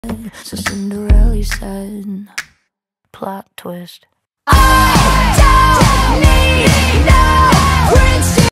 So Cinderella said, plot twist, I don't need